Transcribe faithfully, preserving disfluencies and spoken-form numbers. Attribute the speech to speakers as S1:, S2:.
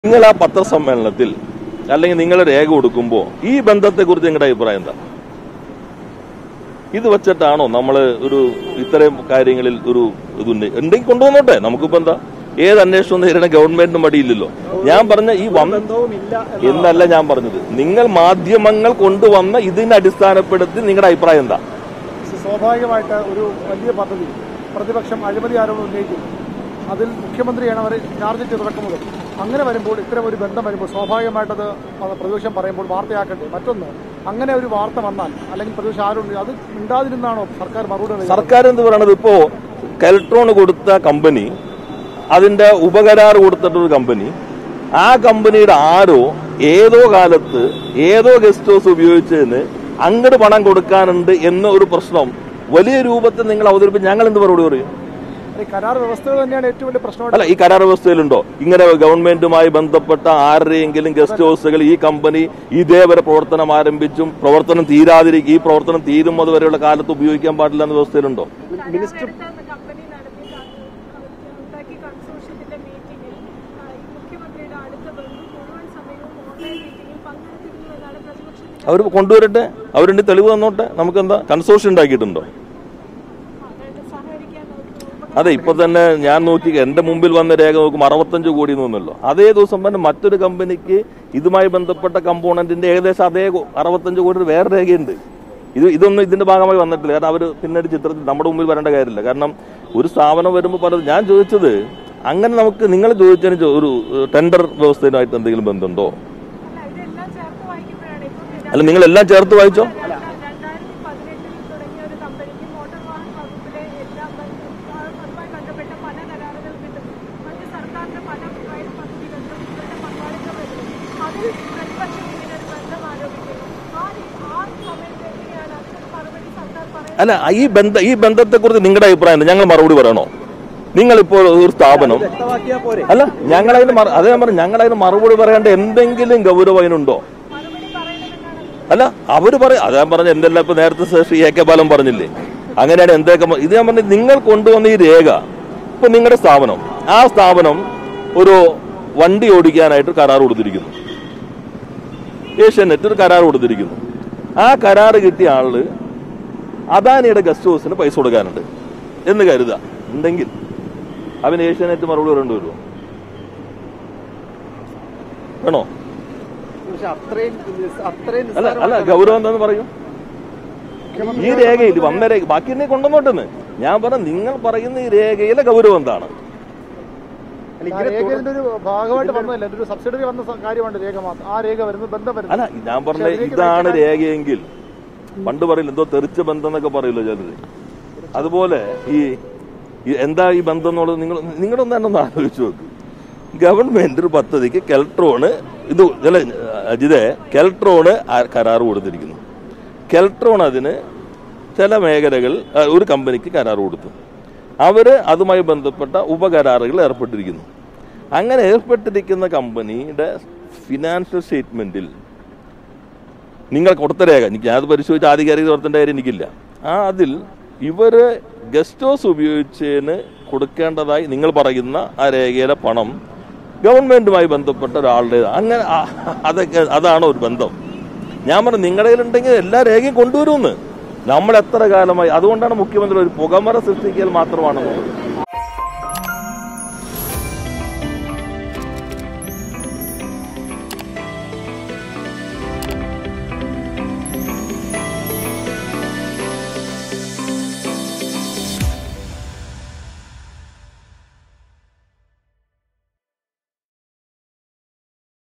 S1: നിങ്ങൾ ആ പത്രസമ്മേളനത്തിൽ അല്ലെങ്കിൽ നിങ്ങൾ രേഖ കൊടുക്കുമ്പോൾ ഈ ബന്ധത്തെക്കുറിച്ച് നിങ്ങളുടെ അഭിപ്രായം എന്താ? ഇത് വെച്ചിട്ടാണോ നമ്മൾ ഒരു ഇത്തരം കാര്യങ്ങളിൽ ഒരു ഇതുണ്ട് ഉണ്ടെങ്കിൽ കൊണ്ടുവന്നോട്ടെ, നമുക്കിപ്പോ എന്താ? ഏത് അന്വേഷണം നേരിടണം ഗവൺമെന്റിന് മടിയില്ലല്ലോ. ഞാൻ പറഞ്ഞ ഈ എന്നല്ല ഞാൻ പറഞ്ഞത്, നിങ്ങൾ മാധ്യമങ്ങൾ കൊണ്ടുവന്ന ഇതിനെ അടിസ്ഥാനപ്പെടുത്തി നിങ്ങളുടെ അഭിപ്രായം എന്താ?
S2: സ്വാഭാവികമായിട്ട് ഒരു വലിയ പദ്ധതി പ്രതിപക്ഷം അഴിമതി ആരോപണം ഉന്നയിക്കുന്നു, അതിൽ മുഖ്യമന്ത്രിയാണ് അവർ ചാർജ് ചെയ്ത് തുടക്കുന്നത്. അങ്ങനെ വരുമ്പോൾ ഇത്തരം ഒരു ബന്ധം വരുമ്പോൾ സ്വാഭാവികമായിട്ടത് പ്രതിപക്ഷം പറയുമ്പോൾ വാർത്തയാക്കണ്ടേ. മറ്റൊന്ന്, അങ്ങനെ ഒരു വാർത്ത വന്നാൽ അല്ലെങ്കിൽ പ്രതിപക്ഷം ആരോട് അത് മിണ്ടാതിരുന്നാണോ സർക്കാർ മറുപടി?
S1: സർക്കാർ എന്ത് പറയണത്? ഇപ്പോ കെൽട്രോൺ കൊടുത്ത കമ്പനി, അതിന്റെ ഉപകരാർ കൊടുത്തിട്ടൊരു കമ്പനി, ആ കമ്പനിയുടെ ആരോ ഏതോ കാലത്ത് ഏതോ ഗസ്റ്റ് ഹൗസ് ഉപയോഗിച്ചതിന് അങ്ങോട്ട് പണം കൊടുക്കാനുണ്ട് എന്ന ഒരു പ്രശ്നം വലിയ രൂപത്തിൽ നിങ്ങൾ അവതരിപ്പിച്ച് ഞങ്ങൾ എന്ത് മറുപടി പറയും?
S2: കരാർ വ്യവസ്ഥകൾ തന്നെയാണ് ഏറ്റവും വലിയ പ്രശ്നം.
S1: അല്ല, ഈ കരാർ വ്യവസ്ഥയിലുണ്ടോ ഇങ്ങനെ ഗവൺമെന്റുമായി ബന്ധപ്പെട്ട ആരുടെയെങ്കിലും ഗസ്റ്റ് ഹൗസുകൾ ഈ കമ്പനി ഇതേവരെ പ്രവർത്തനം ആരംഭിച്ചും പ്രവർത്തനം തീരാതിരിക്കും, ഈ പ്രവർത്തനം തീരുന്നത് വരെയുള്ള കാലത്ത് ഉപയോഗിക്കാൻ പാടില്ല എന്ന വ്യവസ്ഥയിലുണ്ടോ?
S2: മിനിസ്റ്റർ
S1: അവർ കൊണ്ടുവരട്ടെ, അവരുടെ തെളിവ് തന്നോട്ടെ, നമുക്കെന്താ? കൺസോർഷ്യം ഉണ്ടാക്കിയിട്ടുണ്ടോ? അതെ, ഇപ്പൊ തന്നെ ഞാൻ നോക്കി എന്റെ മുമ്പിൽ വന്ന രേഖ നോക്കും അറുപത്തഞ്ച് കോടി തോന്നല്ലോ. അതേ ദിവസം തന്നെ മറ്റൊരു കമ്പനിക്ക് ഇതുമായി ബന്ധപ്പെട്ട കമ്പോണന്റിന്റെ ഏകദേശം അതേ അറുപത്തഞ്ച് കോടി വേറെ രേഖയുണ്ട്. ഇത് ഇതൊന്നും ഇതിന്റെ ഭാഗമായി വന്നിട്ടില്ല. കാരണം അവർ പിന്നീട് ചിത്രത്തിൽ നമ്മുടെ മുമ്പിൽ വരേണ്ട കാര്യമില്ല. കാരണം ഒരു സ്ഥാപനം വരുമ്പോൾ പലത് ഞാൻ ചോദിച്ചത് അങ്ങനെ നമുക്ക് നിങ്ങൾ ചോദിച്ചതിന് ഒരു ടെൻഡർ വ്യവസ്ഥയുമായിട്ട് എന്തെങ്കിലും ബന്ധമുണ്ടോ? അല്ല, നിങ്ങൾ എല്ലാം ചേർത്ത് വായിച്ചോ? അല്ല, ഈ ബന്ധ ഈ ബന്ധത്തെക്കുറിച്ച് നിങ്ങളുടെ അഭിപ്രായം ഞങ്ങൾ മറുപടി പറയണോ? നിങ്ങളിപ്പോൾ ഒരു സ്ഥാപനം അല്ല, ഞങ്ങളതിന് അതേ ഞാൻ പറഞ്ഞു, ഞങ്ങളതിന് മറുപടി പറയേണ്ട എന്തെങ്കിലും ഗൗരവം അതിനുണ്ടോ? അല്ല, അവര് പറയും. അത് ഞാൻ പറഞ്ഞ എന്തെല്ലാം ഇപ്പൊ നേരത്തെ ശ്രീ എ കെ ബാലൻ പറഞ്ഞില്ലേ, അങ്ങനെയാണ് എന്തൊക്കെ ഇത് ഞാൻ പറഞ്ഞത്. നിങ്ങൾ കൊണ്ടുവന്ന ഈ രേഖ, ഇപ്പൊ നിങ്ങളുടെ സ്ഥാപനം ആ സ്ഥാപനം ഒരു വണ്ടി ഓടിക്കാനായിട്ട് കരാർ കൊടുത്തിരിക്കുന്നു, ഏഷ്യാനെറ്റ് ഒരു കരാർ കൊടുത്തിരിക്കുന്നു. ആ കരാർ കിട്ടിയ ആള് അദാനിയുടെ ഗസ്റ്റ് ഹൗസിന് പൈസ കൊടുക്കാനുണ്ട് എന്ന് കരുതുക ഉണ്ടെങ്കിൽ അവന് ഏഷ്യാനെറ്റ് മറുപടി പറയേണ്ടി വരുമോ? വേണോ? അല്ല അല്ല ഗൗരവം എന്താന്ന് പറയും. ഈ രേഖയിൽ വന്ന രേഖ ബാക്കി എന്നെ കൊണ്ടുവന്നോട്ടെന്ന് ഞാൻ പറഞ്ഞ, നിങ്ങൾ പറയുന്ന ഈ രേഖയിലെ ഗൗരവം എന്താണ്? അല്ല, ഞാൻ പറഞ്ഞ ഇതാണ് രേഖയെങ്കിൽ പണ്ട് പറയില്ല എന്തോ തെറിച്ച ബന്ധം എന്നൊക്കെ പറയില്ലോ ചിലര്. അതുപോലെ ഈ എന്താ ഈ ബന്ധം എന്നുള്ളത് നിങ്ങൾ നിങ്ങളൊന്നും തന്നെ ഒന്ന് ആലോചിച്ച് നോക്ക്. ഗവൺമെന്റ് ഒരു പദ്ധതിക്ക് കെൽട്രോണ് ഇത് അല്ല അജിതേ കെൽട്രോണ് കരാർ കൊടുത്തിരിക്കുന്നു. കെൽട്രോൺ അതിന് ചില മേഖലകൾ ഒരു കമ്പനിക്ക് കരാർ കൊടുത്തു. അവര് അതുമായി ബന്ധപ്പെട്ട ഉപകരാറുകൾ ഏർപ്പെട്ടിരിക്കുന്നു. അങ്ങനെ ഏർപ്പെട്ടിരിക്കുന്ന കമ്പനിയുടെ ഫിനാൻഷ്യൽ സ്റ്റേറ്റ്മെന്റിൽ നിങ്ങൾ കൊടുത്ത രേഖ, എനിക്ക് അത് പരിശോധിച്ച് ആധികാരിക കൊടുത്തേണ്ട കാര്യം എനിക്കില്ല. ആ അതിൽ ഇവര് ഗസ്റ്റ് ഹൗസ് ഉപയോഗിച്ചതിന് കൊടുക്കേണ്ടതായി നിങ്ങൾ പറയുന്ന ആ രേഖയിലെ പണം ഗവൺമെന്റുമായി ബന്ധപ്പെട്ട ഒരാളുടെ അങ്ങനെ അതൊക്കെ അതാണോ ഒരു ബന്ധം? ഞാൻ പറഞ്ഞു നിങ്ങളുടെ കയ്യിലുണ്ടെങ്കിൽ എല്ലാ രേഖയും കൊണ്ടുവരുമെന്ന്. നമ്മൾ എത്ര കാലമായി അതുകൊണ്ടാണ് മുഖ്യമന്ത്രി ഒരു പുകമറ സൃഷ്ടിക്കൽ മാത്രമാണെന്ന്